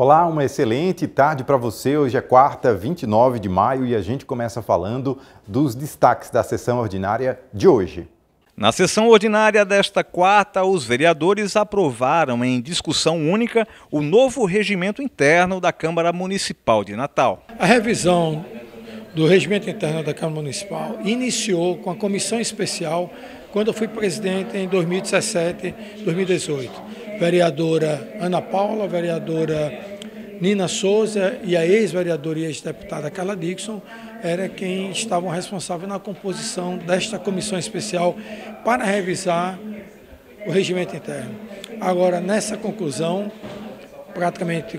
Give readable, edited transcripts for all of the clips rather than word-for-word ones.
Olá, uma excelente tarde para você. Hoje é quarta, 29 de maio e a gente começa falando dos destaques da sessão ordinária de hoje. Na sessão ordinária desta quarta, os vereadores aprovaram em discussão única o novo regimento interno da Câmara Municipal de Natal. A revisão do regimento interno da Câmara Municipal iniciou com a comissão especial quando eu fui presidente em 2017, 2018. Vereadora Ana Paula, vereadora Nina Souza e a ex-vereadora e ex-deputada Carla Dixon era quem estavam responsáveis na composição desta comissão especial para revisar o regimento interno. Agora, nessa conclusão, praticamente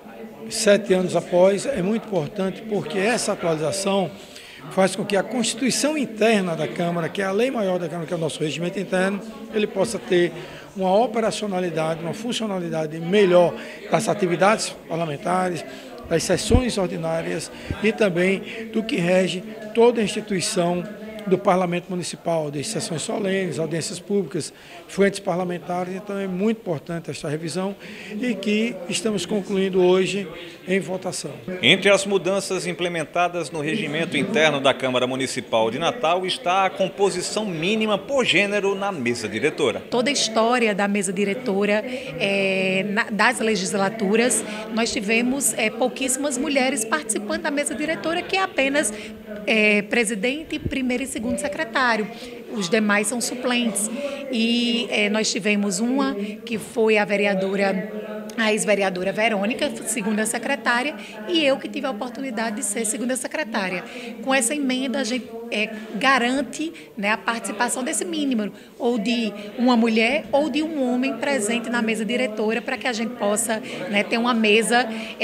7 anos após, é muito importante porque essa atualização faz com que a Constituição interna da Câmara, que é a lei maior da Câmara, que é o nosso regimento interno, ele possa ter uma operacionalidade, uma funcionalidade melhor das atividades parlamentares, das sessões ordinárias e também do que rege toda a instituição do Parlamento Municipal, das sessões solenes, audiências públicas, frentes parlamentares. Então é muito importante esta revisão e que estamos concluindo hoje em votação. Entre as mudanças implementadas no regimento interno da Câmara Municipal de Natal está a composição mínima por gênero na mesa diretora. Toda a história da mesa diretora das legislaturas, nós tivemos pouquíssimas mulheres participando da mesa diretora, que é apenas presidente, primeiro e segundo secretário. Os demais são suplentes. E nós tivemos uma que foi a ex-vereadora Verônica, segunda secretária, e eu que tive a oportunidade de ser segunda secretária. Com essa emenda, a gente garante, né, a participação desse mínimo, ou de uma mulher ou de um homem presente na mesa diretora, para que a gente possa, né, ter uma mesa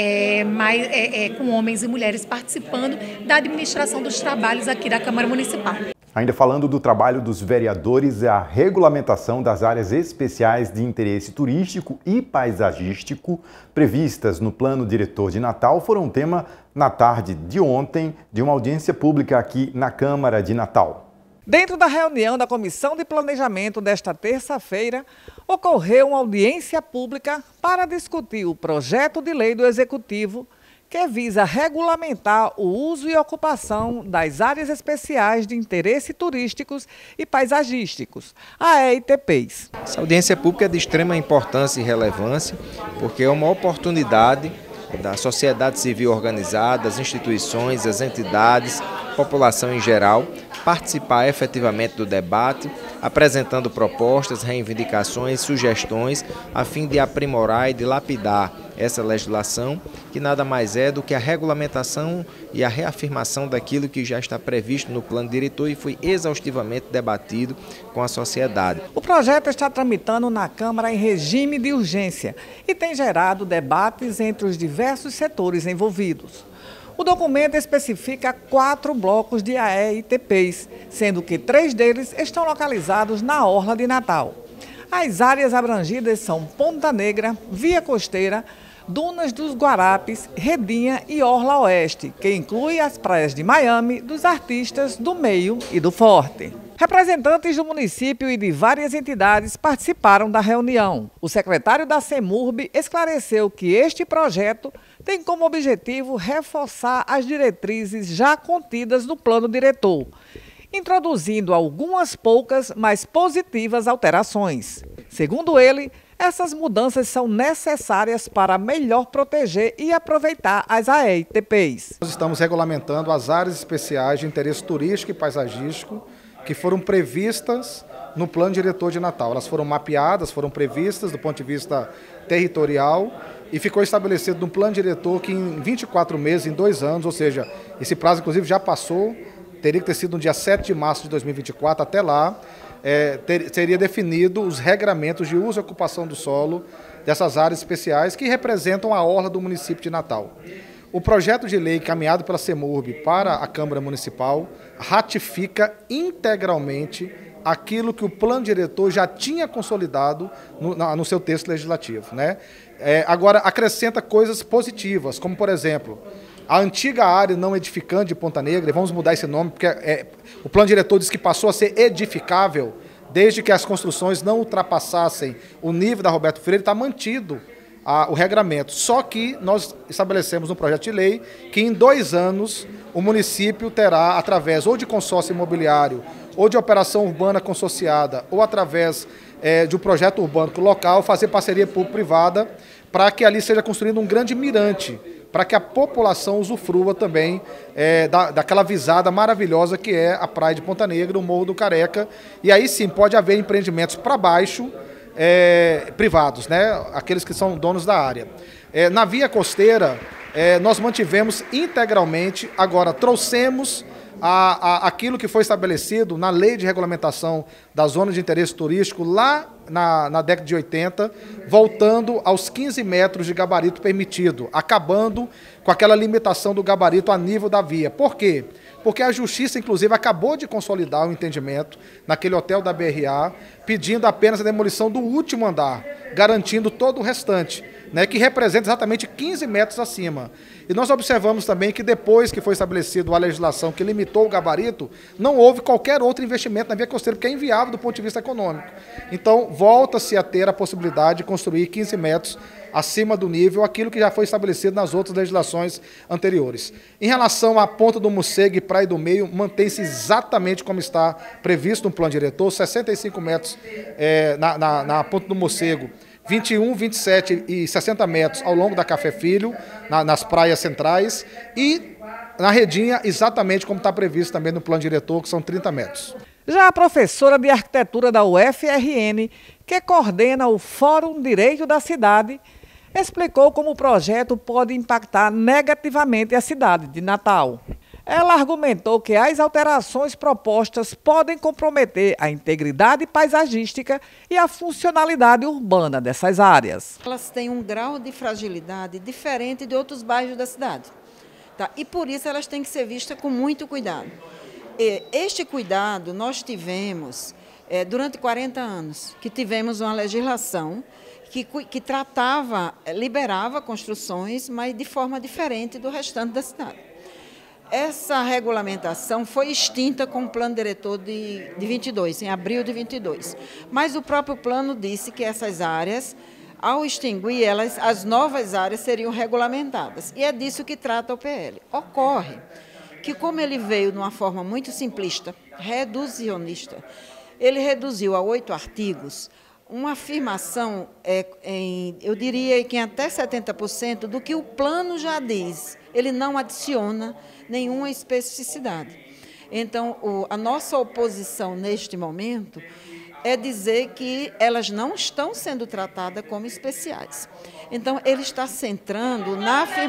com homens e mulheres participando da administração dos trabalhos aqui da Câmara Municipal. Ainda falando do trabalho dos vereadores, a regulamentação das áreas especiais de interesse turístico e paisagístico previstas no Plano Diretor de Natal foram tema na tarde de ontem de uma audiência pública aqui na Câmara de Natal. Dentro da reunião da Comissão de Planejamento desta terça-feira, ocorreu uma audiência pública para discutir o projeto de lei do Executivo que visa regulamentar o uso e ocupação das áreas especiais de interesse turísticos e paisagísticos, AEITPs. Essa audiência pública é de extrema importância e relevância, porque é uma oportunidade da sociedade civil organizada, das instituições, as entidades, população em geral, participar efetivamente do debate, apresentando propostas, reivindicações, sugestões, a fim de aprimorar e de lapidar essa legislação, que nada mais é do que a regulamentação e a reafirmação daquilo que já está previsto no plano diretor e foi exaustivamente debatido com a sociedade. O projeto está tramitando na Câmara em regime de urgência e tem gerado debates entre os diversos setores envolvidos. O documento especifica 4 blocos de AEITPs, sendo que 3 deles estão localizados na Orla de Natal. As áreas abrangidas são Ponta Negra, Via Costeira, Dunas dos Guarapes, Redinha e Orla Oeste, que inclui as praias de Miami, dos Artistas, do Meio e do Forte. Representantes do município e de várias entidades participaram da reunião. O secretário da CEMURB esclareceu que este projeto tem como objetivo reforçar as diretrizes já contidas no plano diretor, introduzindo algumas poucas, mas positivas alterações. Segundo ele, essas mudanças são necessárias para melhor proteger e aproveitar as AEITPs. Nós estamos regulamentando as áreas especiais de interesse turístico e paisagístico que foram previstas no Plano Diretor de Natal. Elas foram mapeadas, foram previstas do ponto de vista territorial e ficou estabelecido no Plano Diretor que em 24 meses, em 2 anos, ou seja, esse prazo inclusive já passou, teria que ter sido no dia 7 de março de 2024, até lá, seria definido os regramentos de uso e ocupação do solo dessas áreas especiais que representam a orla do município de Natal. O projeto de lei caminhado pela CEMURB para a Câmara Municipal ratifica integralmente aquilo que o plano diretor já tinha consolidado no seu texto legislativo, né? Agora, acrescenta coisas positivas, como, por exemplo, a antiga área não edificante de Ponta Negra, e vamos mudar esse nome, porque o plano diretor diz que passou a ser edificável, desde que as construções não ultrapassassem o nível da Roberto Freire, está mantido o regramento. Só que nós estabelecemos um projeto de lei que em 2 anos o município terá, através ou de consórcio imobiliário, ou de operação urbana consorciada, ou através de um projeto urbano local, fazer parceria público-privada para que ali seja construído um grande mirante, para que a população usufrua também daquela visada maravilhosa que é a praia de Ponta Negra, o Morro do Careca. E aí sim pode haver empreendimentos para baixo, privados, né? Aqueles que são donos da área. Na via costeira, nós mantivemos integralmente, agora trouxemos aquilo que foi estabelecido na lei de regulamentação da zona de interesse turístico lá na década de 80, voltando aos 15 metros de gabarito permitido, acabando com aquela limitação do gabarito a nível da via. Por quê? Porque a Justiça, inclusive, acabou de consolidar o entendimento naquele hotel da BRA, pedindo apenas a demolição do último andar, garantindo todo o restante, né, que representa exatamente 15 metros acima. E nós observamos também que depois que foi estabelecida a legislação que limitou o gabarito, não houve qualquer outro investimento na via costeira, porque é inviável do ponto de vista econômico. Então, volta-se a ter a possibilidade de construir 15 metros acima do nível, aquilo que já foi estabelecido nas outras legislações anteriores. Em relação à Ponta do Morcego e Praia do Meio, mantém-se exatamente como está previsto no plano diretor, 65 metros na Ponta do Morcego, 21, 27 e 60 metros ao longo da Café Filho, nas praias centrais, e na Redinha, exatamente como está previsto também no plano diretor, que são 30 metros. Já a professora de arquitetura da UFRN, que coordena o Fórum Direito da Cidade, explicou como o projeto pode impactar negativamente a cidade de Natal. Ela argumentou que as alterações propostas podem comprometer a integridade paisagística e a funcionalidade urbana dessas áreas. Elas têm um grau de fragilidade diferente de outros bairros da cidade, tá? E por isso elas têm que ser vistas com muito cuidado. Este cuidado nós tivemos durante 40 anos, que tivemos uma legislação que liberava construções, mas de forma diferente do restante da cidade. Essa regulamentação foi extinta com o plano diretor de 22, em abril de 22. Mas o próprio plano disse que essas áreas, ao extinguir elas, as novas áreas seriam regulamentadas. E é disso que trata o PL. Ocorre que, como ele veio de uma forma muito simplista, reducionista, ele reduziu a 8 artigos uma afirmação, eu diria que em até 70% do que o plano já diz. Ele não adiciona nenhuma especificidade. Então, a nossa oposição neste momento é dizer que elas não estão sendo tratadas como especiais. Então, ele está centrando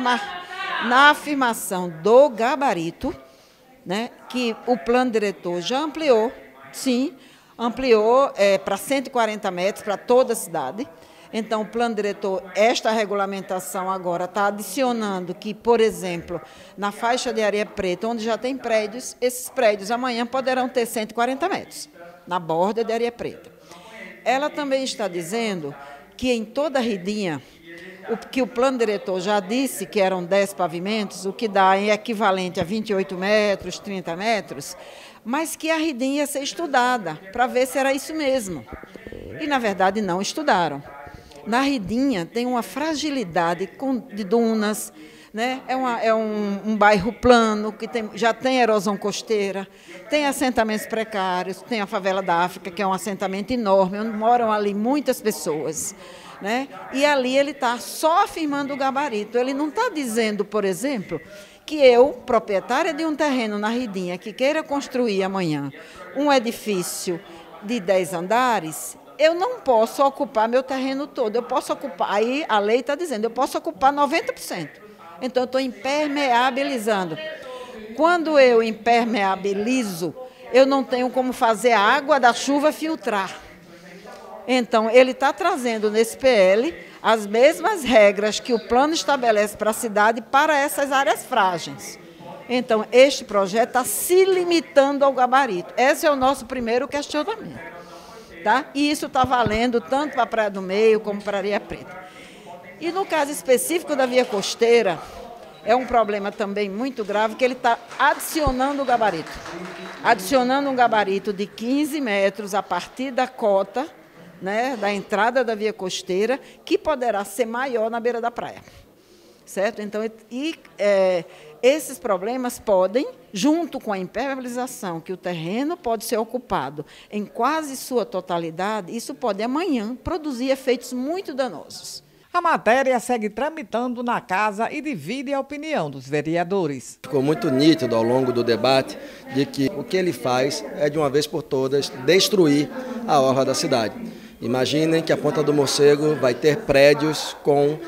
na afirmação do gabarito, né, que o plano diretor já ampliou, sim, ampliou para 140 metros para toda a cidade. Então, o plano diretor, esta regulamentação agora está adicionando que, por exemplo, na faixa de areia preta, onde já tem prédios, esses prédios amanhã poderão ter 140 metros, na borda de areia preta. Ela também está dizendo que em toda a Redinha, que o plano diretor já disse que eram 10 pavimentos, o que dá em equivalente a 28 metros, 30 metros, mas que a Redinha ia ser estudada para ver se era isso mesmo. E, na verdade, não estudaram. Na Redinha tem uma fragilidade de dunas, né? É um bairro plano, que já tem erosão costeira, tem assentamentos precários, tem a favela da África, que é um assentamento enorme, onde moram ali muitas pessoas, né? E ali ele está só afirmando o gabarito. Ele não está dizendo, por exemplo, que eu, proprietária de um terreno na Redinha, que queira construir amanhã um edifício de 10 andares, eu não posso ocupar meu terreno todo. Eu posso ocupar, aí a lei está dizendo, eu posso ocupar 90%. Então, eu estou impermeabilizando. Quando eu impermeabilizo, eu não tenho como fazer a água da chuva filtrar. Então, ele está trazendo nesse PL as mesmas regras que o plano estabelece para a cidade para essas áreas frágeis. Então, este projeto está se limitando ao gabarito. Esse é o nosso primeiro questionamento. Tá? E isso está valendo tanto para a Praia do Meio como para a Areia Preta. E no caso específico da via costeira, é um problema também muito grave, que ele está adicionando o gabarito. Adicionando um gabarito de 15 metros a partir da cota, né, da entrada da via costeira, que poderá ser maior na beira da praia. Certo? Então, esses problemas podem, junto com a impermeabilização, que o terreno pode ser ocupado em quase sua totalidade, isso pode amanhã produzir efeitos muito danosos. A matéria segue tramitando na casa e divide a opinião dos vereadores. Ficou muito nítido ao longo do debate de que o que ele faz é, de uma vez por todas, destruir a orla da cidade. Imaginem que a Ponta do Morcego vai ter prédios com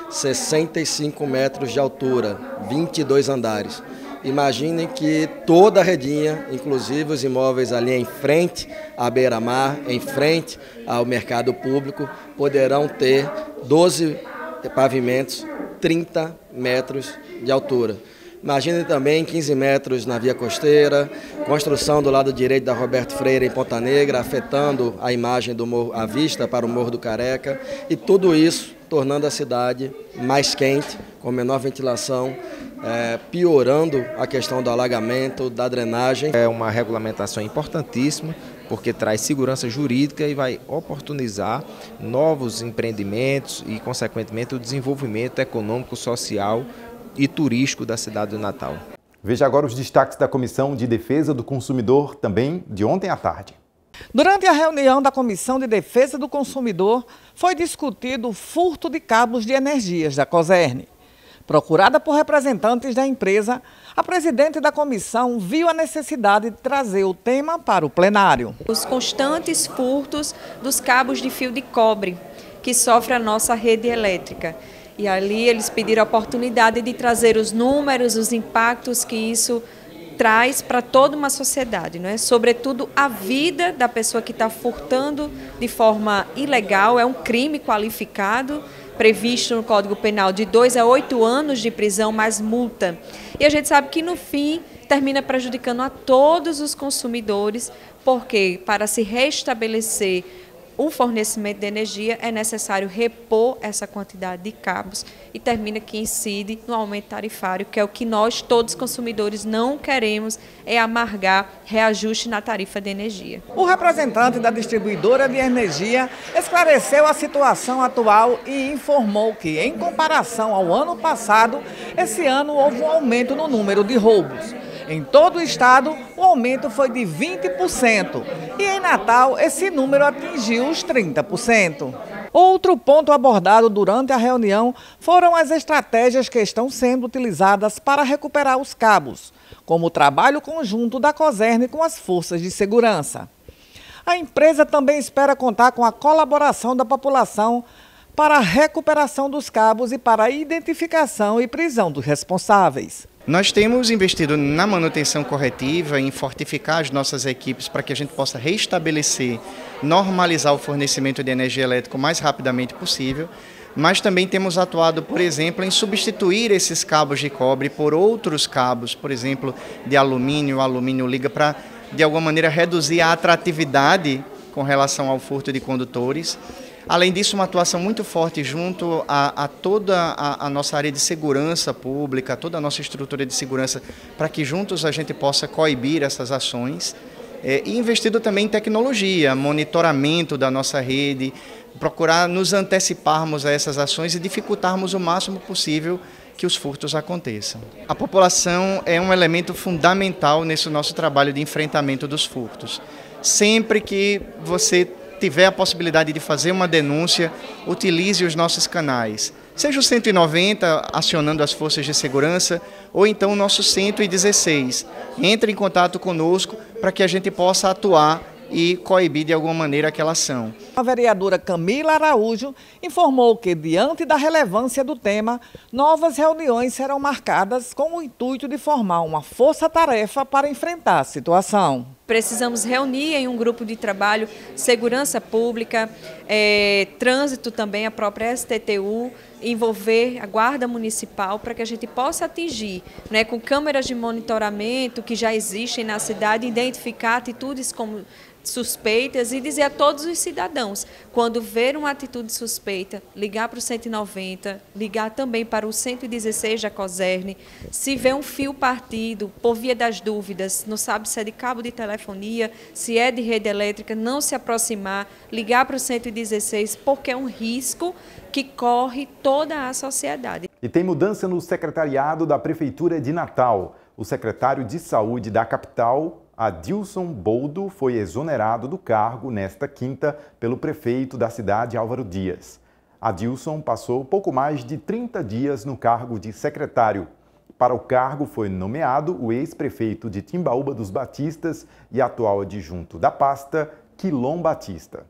65 metros de altura, 22 andares. Imaginem que toda a redinha, inclusive os imóveis ali em frente à beira-mar, em frente ao mercado público, poderão ter 12 pavimentos, 30 metros de altura. Imaginem também 15 metros na via costeira, construção do lado direito da Roberto Freire em Ponta Negra, afetando a imagem do morro, a vista para o Morro do Careca, e tudo isso tornando a cidade mais quente, com menor ventilação, piorando a questão do alagamento, da drenagem. É uma regulamentação importantíssima, porque traz segurança jurídica e vai oportunizar novos empreendimentos e, consequentemente, o desenvolvimento econômico, social e turístico da cidade do Natal. Veja agora os destaques da Comissão de Defesa do Consumidor, também de ontem à tarde. Durante a reunião da Comissão de Defesa do Consumidor, foi discutido o furto de cabos de energias da Cosern. Procurada por representantes da empresa, a presidente da comissão viu a necessidade de trazer o tema para o plenário. Os constantes furtos dos cabos de fio de cobre que sofre a nossa rede elétrica. E ali eles pediram a oportunidade de trazer os números, os impactos que isso traz para toda uma sociedade, não é? Sobretudo a vida da pessoa que está furtando de forma ilegal, é um crime qualificado, previsto no Código Penal de 2 a 8 anos de prisão mais multa. E a gente sabe que no fim termina prejudicando a todos os consumidores, porque para se restabelecer o fornecimento de energia é necessário repor essa quantidade de cabos e termina que incide no aumento tarifário, que é o que nós, todos consumidores, não queremos, é amargar reajuste na tarifa de energia. O representante da distribuidora de energia esclareceu a situação atual e informou que, em comparação ao ano passado, esse ano houve um aumento no número de roubos. Em todo o estado, o aumento foi de 20% e em Natal esse número atingiu os 30%. Outro ponto abordado durante a reunião foram as estratégias que estão sendo utilizadas para recuperar os cabos, como o trabalho conjunto da Cosern com as forças de segurança. A empresa também espera contar com a colaboração da população para a recuperação dos cabos e para a identificação e prisão dos responsáveis. Nós temos investido na manutenção corretiva, em fortificar as nossas equipes para que a gente possa restabelecer, normalizar o fornecimento de energia elétrica o mais rapidamente possível, mas também temos atuado, por exemplo, em substituir esses cabos de cobre por outros cabos, por exemplo, de alumínio. O alumínio liga para, de alguma maneira, reduzir a atratividade com relação ao furto de condutores. Além disso, uma atuação muito forte junto a toda a nossa área de segurança pública, toda a nossa estrutura de segurança, para que juntos a gente possa coibir essas ações. E investido também em tecnologia, monitoramento da nossa rede, procurar nos anteciparmos a essas ações e dificultarmos o máximo possível que os furtos aconteçam. A população é um elemento fundamental nesse nosso trabalho de enfrentamento dos furtos. Sempre que você tiver a possibilidade de fazer uma denúncia, utilize os nossos canais. Seja o 190 acionando as forças de segurança ou então o nosso 116. Entre em contato conosco para que a gente possa atuar e coibir de alguma maneira aquela ação. A vereadora Camila Araújo informou que, diante da relevância do tema, novas reuniões serão marcadas com o intuito de formar uma força-tarefa para enfrentar a situação. Precisamos reunir em um grupo de trabalho segurança pública, trânsito também, a própria STTU, envolver a Guarda Municipal para que a gente possa atingir, né, com câmeras de monitoramento que já existem na cidade, identificar atitudes como suspeitas e dizer a todos os cidadãos, quando ver uma atitude suspeita, ligar para o 190, ligar também para o 116 da COSERN, se vê um fio partido, por via das dúvidas, não sabe se é de cabo de telefonia, se é de rede elétrica, não se aproximar, ligar para o 116, porque é um risco que corre toda a sociedade. E tem mudança no secretariado da Prefeitura de Natal. O secretário de Saúde da capital, Adilson Boldo, foi exonerado do cargo nesta quinta pelo prefeito da cidade, Álvaro Dias. Adilson passou pouco mais de 30 dias no cargo de secretário. Para o cargo foi nomeado o ex-prefeito de Timbaúba dos Batistas e atual adjunto da pasta, Quilom Batista.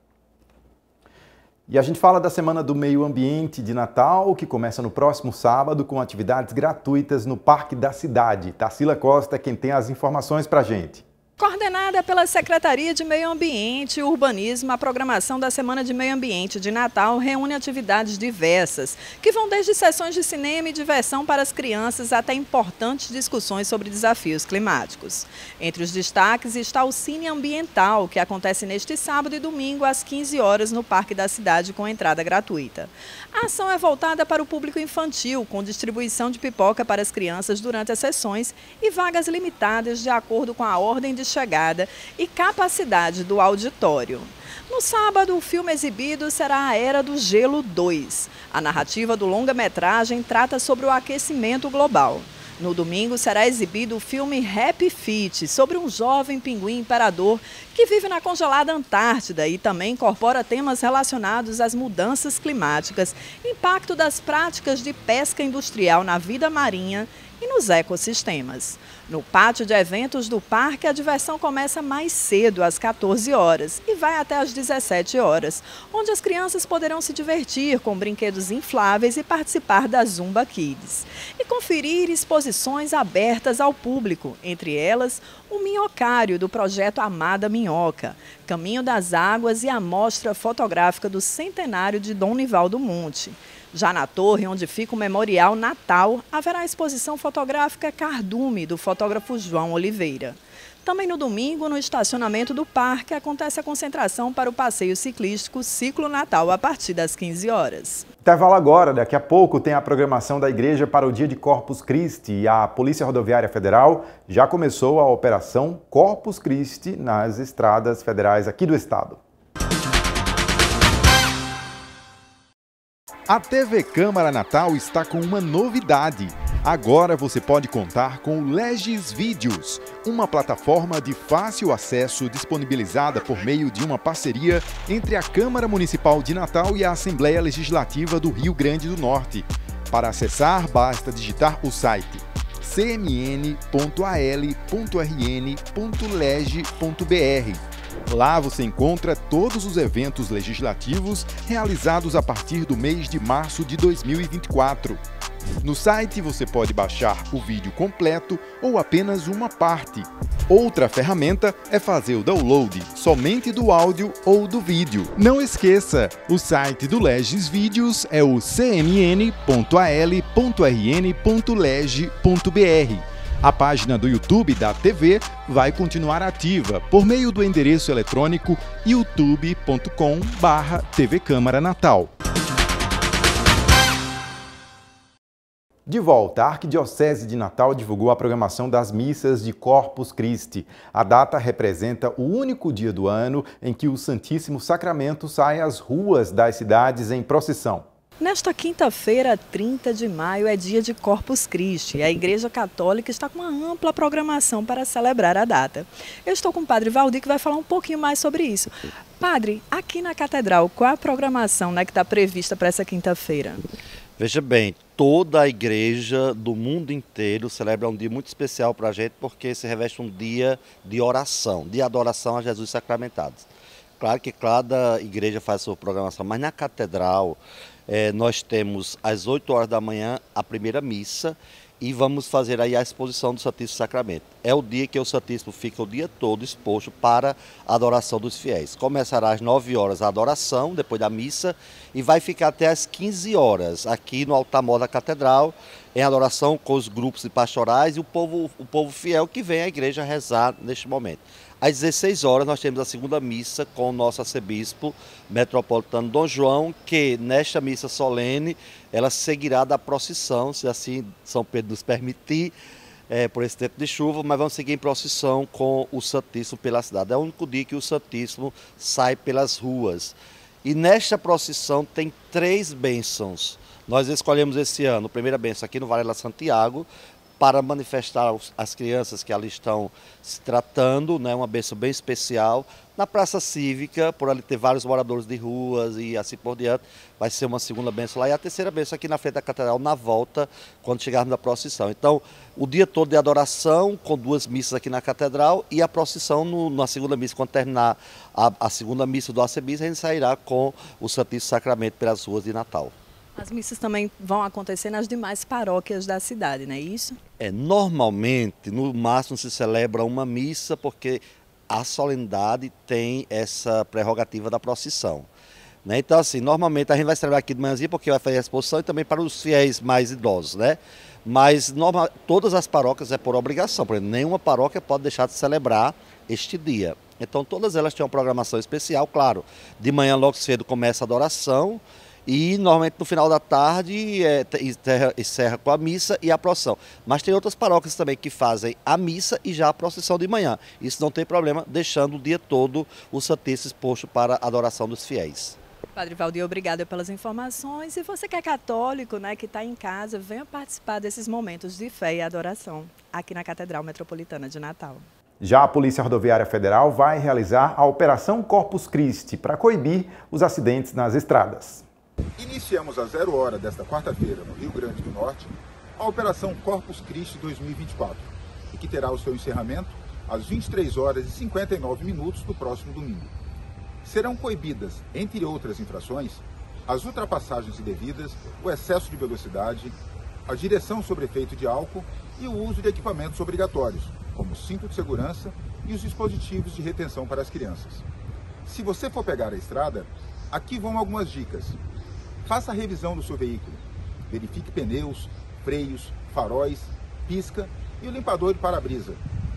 E a gente fala da Semana do Meio Ambiente de Natal, que começa no próximo sábado com atividades gratuitas no Parque da Cidade. Tarsila Costa é quem tem as informações para a gente. Coordenada pela Secretaria de Meio Ambiente e Urbanismo, a programação da Semana de Meio Ambiente de Natal reúne atividades diversas, que vão desde sessões de cinema e diversão para as crianças até importantes discussões sobre desafios climáticos. Entre os destaques está o Cine Ambiental, que acontece neste sábado e domingo às 15 horas no Parque da Cidade com entrada gratuita. A ação é voltada para o público infantil, com distribuição de pipoca para as crianças durante as sessões e vagas limitadas de acordo com a ordem de chegada e capacidade do auditório. No sábado, o filme exibido será A Era do Gelo 2. A narrativa do longa-metragem trata sobre o aquecimento global. No domingo, será exibido o filme Happy Feet, sobre um jovem pinguim imperador que vive na congelada Antártida e também incorpora temas relacionados às mudanças climáticas, impacto das práticas de pesca industrial na vida marinha e nos ecossistemas. No pátio de eventos do parque, a diversão começa mais cedo, às 14 horas, e vai até às 17 horas, onde as crianças poderão se divertir com brinquedos infláveis e participar da Zumba Kids. E conferir exposições abertas ao público, entre elas o Minhocário, do projeto Amada Minhoca, Caminho das Águas e a mostra fotográfica do centenário de Dom Nivaldo Monte. Já na torre, onde fica o Memorial Natal, haverá a exposição fotográfica Cardume, do fotógrafo João Oliveira. Também no domingo, no estacionamento do parque, acontece a concentração para o passeio ciclístico Ciclo Natal a partir das 15 horas. Intervalo agora, daqui a pouco tem a programação da igreja para o dia de Corpus Christi e a Polícia Rodoviária Federal já começou a operação Corpus Christi nas estradas federais aqui do estado. A TV Câmara Natal está com uma novidade. Agora você pode contar com o Legis Vídeos, uma plataforma de fácil acesso disponibilizada por meio de uma parceria entre a Câmara Municipal de Natal e a Assembleia Legislativa do Rio Grande do Norte. Para acessar, basta digitar o site cmn.al.rn.leg.br. Lá você encontra todos os eventos legislativos realizados a partir do mês de março de 2024. No site você pode baixar o vídeo completo ou apenas uma parte. Outra ferramenta é fazer o download somente do áudio ou do vídeo. Não esqueça, o site do Legis Vídeos é o cmn.al.rn.leg.br. A página do YouTube da TV vai continuar ativa por meio do endereço eletrônico youtube.com/TV Câmara Natal. De volta, a Arquidiocese de Natal divulgou a programação das missas de Corpus Christi. A data representa o único dia do ano em que o Santíssimo Sacramento sai às ruas das cidades em procissão. Nesta quinta-feira, 30 de maio, é dia de Corpus Christi. A Igreja Católica está com uma ampla programação para celebrar a data. Eu estou com o Padre Valdir, que vai falar um pouquinho mais sobre isso. Padre, aqui na Catedral, qual a programação, que está prevista para essa quinta-feira? Veja bem, toda a igreja do mundo inteiro celebra um dia muito especial para a gente, porque se reveste um dia de oração, de adoração a Jesus sacramentado. Claro que cada igreja faz a sua programação, mas na Catedral nós temos às 8 horas da manhã a primeira missa, e vamos fazer aí a exposição do Santíssimo Sacramento. É o dia que o Santíssimo fica o dia todo exposto para a adoração dos fiéis. Começará às 9 horas a adoração, depois da missa, e vai ficar até às 15 horas, aqui no altar-mor da Catedral, em adoração com os grupos de pastorais e o povo fiel que vem à igreja rezar neste momento. Às 16 horas nós temos a segunda missa com o nosso arcebispo metropolitano Dom João, que nesta missa solene ela seguirá da procissão, se assim São Pedro nos permitir, por esse tempo de chuva, mas vamos seguir em procissão com o Santíssimo pela cidade. É o único dia que o Santíssimo sai pelas ruas. E nesta procissão tem 3 bênçãos. Nós escolhemos esse ano a primeira bênção aqui no Varela Santiago, para manifestar as crianças que ali estão se tratando, né, uma bênção bem especial. Na Praça Cívica, por ali ter vários moradores de ruas e assim por diante, vai ser uma segunda bênção lá. E a terceira bênção aqui na frente da Catedral, na volta, quando chegarmos na procissão. Então, o dia todo de adoração, com 2 missas aqui na Catedral, e a procissão na segunda missa, quando terminar a segunda missa do arcebispo, a gente sairá com o Santíssimo Sacramento pelas ruas de Natal. As missas também vão acontecer nas demais paróquias da cidade, não é isso? Normalmente, no máximo se celebra uma missa, porque a solenidade tem essa prerrogativa da procissão. Né? Então, assim, normalmente a gente vai celebrar aqui de manhãzinha, porque vai fazer a exposição, e também para os fiéis mais idosos, né? Mas todas as paróquias é por obrigação, por exemplo, nenhuma paróquia pode deixar de celebrar este dia. Então, todas elas têm uma programação especial, claro. De manhã, logo cedo, começa a adoração, e normalmente no final da tarde encerra com a missa e a procissão. Mas tem outras paróquias também que fazem a missa e já a procissão de manhã. Isso não tem problema, deixando o dia todo o Santíssimo exposto para a adoração dos fiéis. Padre Valdir, obrigada pelas informações. E você que é católico, né, que está em casa, venha participar desses momentos de fé e adoração aqui na Catedral Metropolitana de Natal. Já a Polícia Rodoviária Federal vai realizar a Operação Corpus Christi para coibir os acidentes nas estradas. Iniciamos às 0 hora desta quarta-feira, no Rio Grande do Norte, a Operação Corpus Christi 2024, e que terá o seu encerramento às 23 horas e 59 minutos do próximo domingo. Serão coibidas, entre outras infrações, as ultrapassagens indevidas, o excesso de velocidade, a direção sob efeito de álcool e o uso de equipamentos obrigatórios, como o cinto de segurança e os dispositivos de retenção para as crianças. Se você for pegar a estrada, aqui vão algumas dicas. Faça a revisão do seu veículo. Verifique pneus, freios, faróis, pisca e o limpador de para-brisa.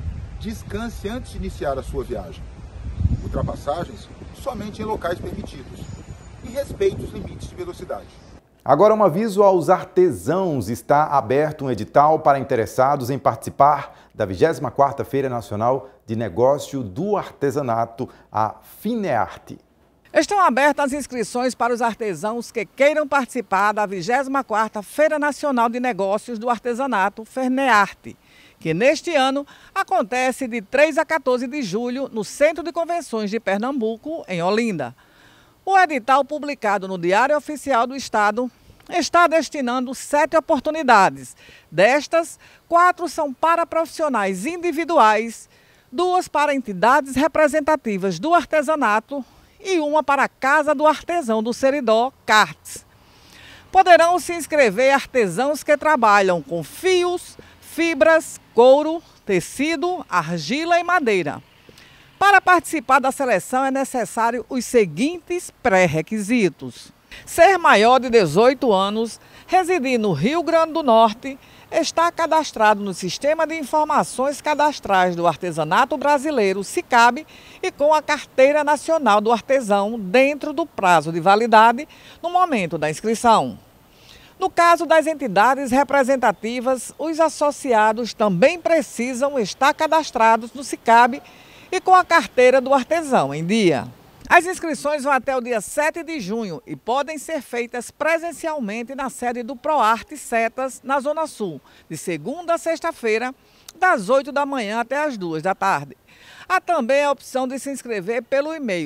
Descanse antes de iniciar a sua viagem. Ultrapassagens somente em locais permitidos. E respeite os limites de velocidade. Agora um aviso aos artesãos. Está aberto um edital para interessados em participar da 24ª Feira Nacional de Negócio do Artesanato, a FINEARTE. Estão abertas as inscrições para os artesãos que queiram participar da 24ª Feira Nacional de Negócios do Artesanato, FINEARTE, que neste ano acontece de 3 a 14 de julho no Centro de Convenções de Pernambuco, em Olinda. O edital publicado no Diário Oficial do Estado está destinando 7 oportunidades. Destas, 4 são para profissionais individuais, 2 para entidades representativas do artesanato e 1 para a Casa do Artesão do Seridó, CARTES. Poderão se inscrever artesãos que trabalham com fios, fibras, couro, tecido, argila e madeira. Para participar da seleção é necessário os seguintes pré-requisitos: ser maior de 18 anos, residir no Rio Grande do Norte, estar cadastrado no Sistema de Informações Cadastrais do Artesanato Brasileiro, SICAB, e com a Carteira Nacional do Artesão dentro do prazo de validade no momento da inscrição. No caso das entidades representativas, os associados também precisam estar cadastrados no SICAB e com a Carteira do Artesão em dia. As inscrições vão até o dia 7 de junho e podem ser feitas presencialmente na sede do ProArte Setas, na Zona Sul, de segunda a sexta-feira, das 8 da manhã até as 2 da tarde. Há também a opção de se inscrever pelo e-mail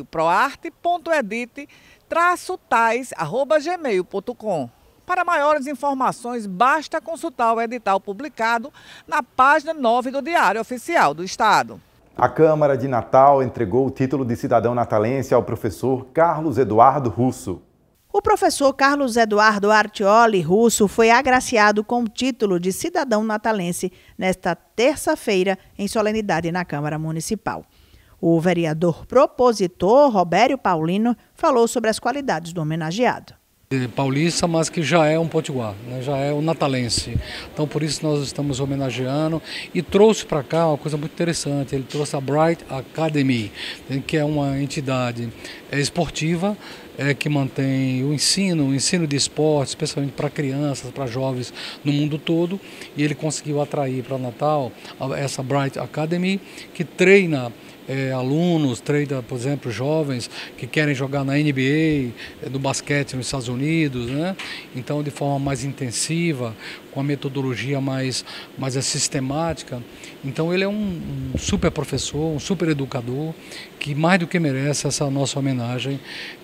proarte.edit-tais@gmail.com. Para maiores informações, basta consultar o edital publicado na página 9 do Diário Oficial do Estado. A Câmara de Natal entregou o título de cidadão natalense ao professor Carlos Eduardo Russo. O professor Carlos Eduardo Artioli Russo foi agraciado com o título de cidadão natalense nesta terça-feira, em solenidade na Câmara Municipal. O vereador propositor, Robério Paulino, falou sobre as qualidades do homenageado. Paulista, mas que já é um potiguar, né? Já é um natalense. Então, por isso nós estamos homenageando e trouxe para cá uma coisa muito interessante. Ele trouxe a Bright Academy, que é uma entidade esportiva que mantém o ensino de esporte, especialmente para crianças, para jovens no mundo todo. E ele conseguiu atrair para Natal essa Bright Academy, que treina alunos, treina, por exemplo, jovens que querem jogar na NBA, no basquete nos Estados Unidos, né? Então, de forma mais intensiva, com a metodologia mais sistemática. Então, ele é um super professor, um super educador, que mais do que merece essa nossa homenagem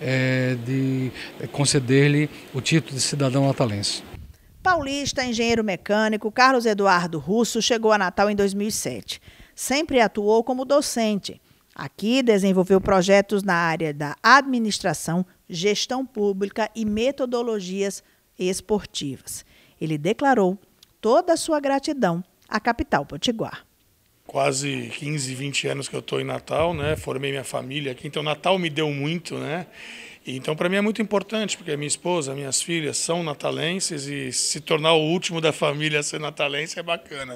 de conceder-lhe o título de cidadão natalense. Paulista, engenheiro mecânico, Carlos Eduardo Russo chegou a Natal em 2007. Sempre atuou como docente. Aqui desenvolveu projetos na área da administração, gestão pública e metodologias esportivas. Ele declarou toda a sua gratidão à capital potiguar. Quase 15, 20 anos que eu estou em Natal, né? Formei minha família aqui, então Natal me deu muito, né? Então, para mim é muito importante, porque a minha esposa, minhas filhas são natalenses e se tornar o último da família a ser natalense é bacana.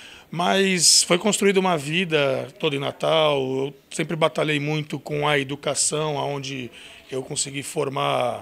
Mas foi construída uma vida toda em Natal, eu sempre batalhei muito com a educação, onde eu consegui formar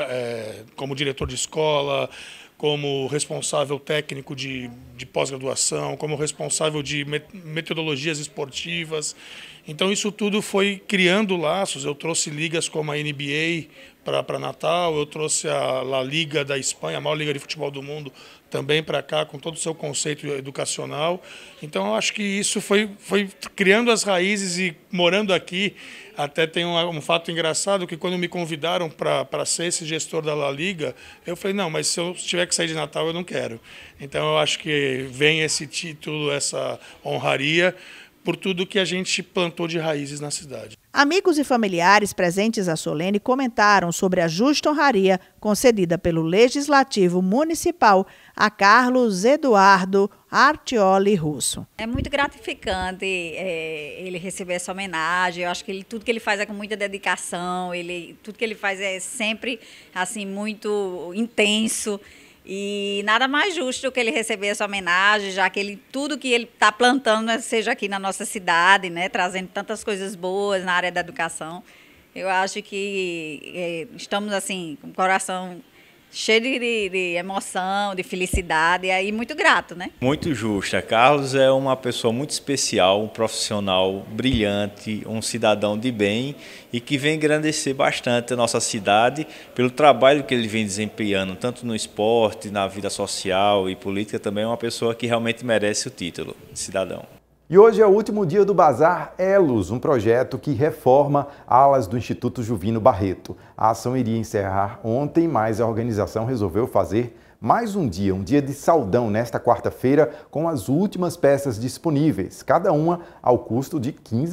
como diretor de escola, como responsável técnico de pós-graduação, como responsável de metodologias esportivas. Então isso tudo foi criando laços. Eu trouxe ligas como a NBA para Natal, eu trouxe a La Liga da Espanha, a maior liga de futebol do mundo, também para cá, com todo o seu conceito educacional. Então eu acho que isso foi criando as raízes e morando aqui. Até tem um fato engraçado que quando me convidaram para ser esse gestor da La Liga, eu falei, não, mas se eu tiver que sair de Natal, eu não quero. Então eu acho que vem esse título, essa honraria, por tudo que a gente plantou de raízes na cidade. Amigos e familiares presentes à solene comentaram sobre a justa honraria concedida pelo Legislativo Municipal a Carlos Eduardo Artioli Russo. É muito gratificante ele receber essa homenagem. Eu acho que tudo que ele faz é com muita dedicação, tudo que ele faz é sempre assim, muito intenso. E nada mais justo do que ele receber essa homenagem, já que tudo que ele está plantando, né, seja aqui na nossa cidade, né, trazendo tantas coisas boas na área da educação. Eu acho que estamos assim, com o coração cheio de emoção, de felicidade, e aí muito grato, né? Muito justa. Carlos é uma pessoa muito especial, um profissional brilhante, um cidadão de bem e que vem engrandecer bastante a nossa cidade pelo trabalho que ele vem desempenhando, tanto no esporte, na vida social e política. Também é uma pessoa que realmente merece o título de cidadão. E hoje é o último dia do Bazar Elos, um projeto que reforma alas do Instituto Juvino Barreto. A ação iria encerrar ontem, mas a organização resolveu fazer mais um dia de saldão nesta quarta-feira, com as últimas peças disponíveis, cada uma ao custo de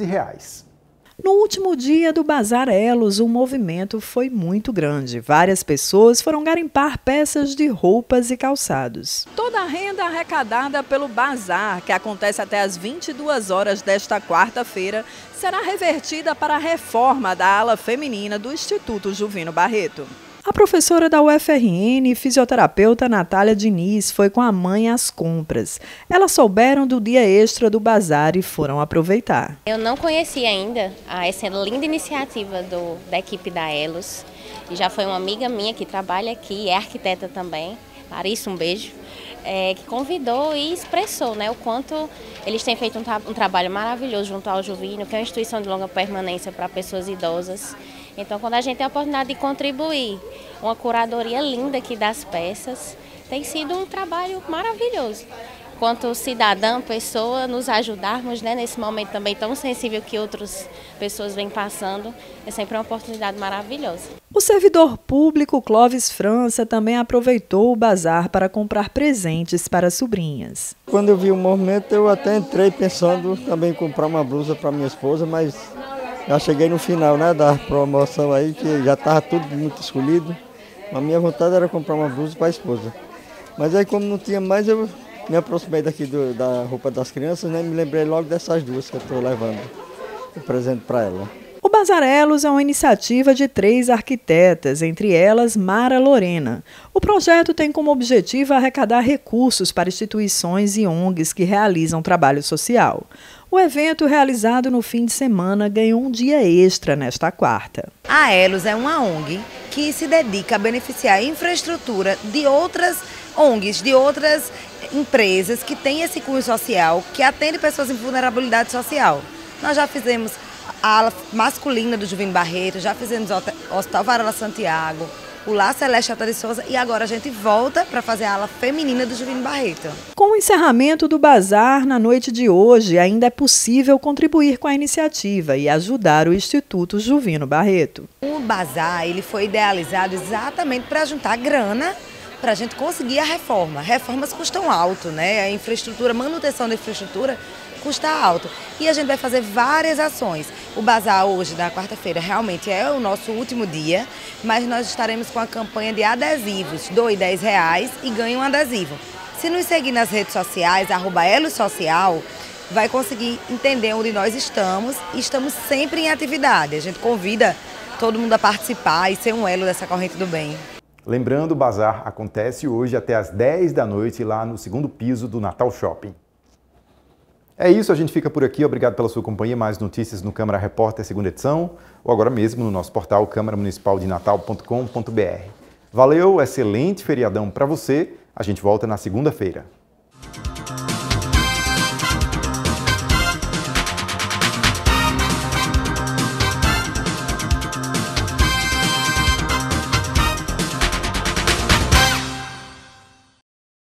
R$15. No último dia do Bazar Elos, o movimento foi muito grande. Várias pessoas foram garimpar peças de roupas e calçados. Toda a renda arrecadada pelo Bazar, que acontece até às 22 horas desta quarta-feira, será revertida para a reforma da ala feminina do Instituto Juvino Barreto. A professora da UFRN, fisioterapeuta Natália Diniz, foi com a mãe às compras. Elas souberam do dia extra do bazar e foram aproveitar. Eu não conhecia ainda essa linda iniciativa da equipe da Elos. E já foi uma amiga minha que trabalha aqui, é arquiteta também, Larissa, um beijo, que convidou e expressou, né, o quanto eles têm feito um trabalho maravilhoso junto ao Juvino, que é uma instituição de longa permanência para pessoas idosas. Então, quando a gente tem a oportunidade de contribuir, uma curadoria linda aqui das peças, tem sido um trabalho maravilhoso. Quanto cidadã, pessoa, nos ajudarmos, né, nesse momento também tão sensível que outras pessoas vêm passando, é sempre uma oportunidade maravilhosa. O servidor público Clóvis França também aproveitou o bazar para comprar presentes para sobrinhas. Quando eu vi o movimento, eu até entrei pensando também em comprar uma blusa para minha esposa, mas já cheguei no final, né, da promoção aí, que já estava tudo muito escolhido. A minha vontade era comprar uma blusa para a esposa. Mas aí, como não tinha mais, eu me aproximei daqui da roupa das crianças, né? Me lembrei logo dessas duas que eu estou levando o presente para ela. O Bazar Elos é uma iniciativa de 3 arquitetas, entre elas Mara Lorena. O projeto tem como objetivo arrecadar recursos para instituições e ONGs que realizam trabalho social. O evento, realizado no fim de semana, ganhou um dia extra nesta quarta. A Elos é uma ONG que se dedica a beneficiar a infraestrutura de outras ONGs, de outras empresas que têm esse cunho social, que atendem pessoas em vulnerabilidade social. Nós já fizemos a ala masculina do Juvino Barreto, já fizemos o Hospital Varela Santiago, o Lar Celeste Alta de Souza e agora a gente volta para fazer a ala feminina do Juvino Barreto. Com o encerramento do bazar na noite de hoje, ainda é possível contribuir com a iniciativa e ajudar o Instituto Juvino Barreto. O bazar ele foi idealizado exatamente para juntar grana para a gente conseguir a reforma. Reformas custam alto, né? A infraestrutura, manutenção da infraestrutura custa alto. E a gente vai fazer várias ações. O bazar hoje, na quarta-feira, realmente é o nosso último dia, mas nós estaremos com a campanha de adesivos. Doe R$10 e ganhe um adesivo. Se nos seguir nas redes sociais, @elosocial, vai conseguir entender onde nós estamos e estamos sempre em atividade. A gente convida todo mundo a participar e ser um elo dessa corrente do bem. Lembrando, o bazar acontece hoje até às 10 da noite lá no 2º piso do Natal Shopping. É isso, a gente fica por aqui. Obrigado pela sua companhia. Mais notícias no Câmara Repórter, 2ª edição, ou agora mesmo no nosso portal câmaramunicipaldinatal.com.br. Valeu, excelente feriadão para você. A gente volta na segunda-feira.